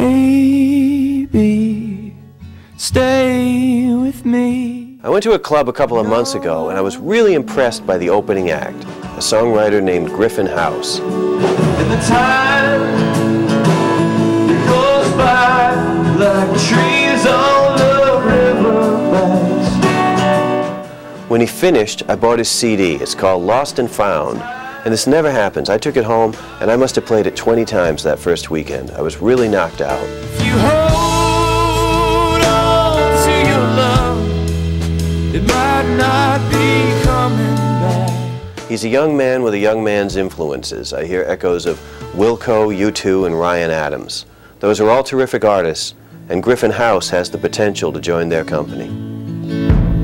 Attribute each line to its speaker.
Speaker 1: Baby, stay with me.
Speaker 2: I went to a club a couple of months ago and I was really impressed by the opening act, a songwriter named Griffin House.
Speaker 1: And the time it goes by like trees on the riverbanks.
Speaker 2: When he finished, I bought his CD. It's called Lost and Found. And this never happens. I took it home and I must have played it 20 times that first weekend. I was really knocked out.
Speaker 1: If you hold on to your love, it might not be coming back.
Speaker 2: He's a young man with a young man's influences. I hear echoes of Wilco, U2, and Ryan Adams. Those are all terrific artists, and Griffin House has the potential to join their company.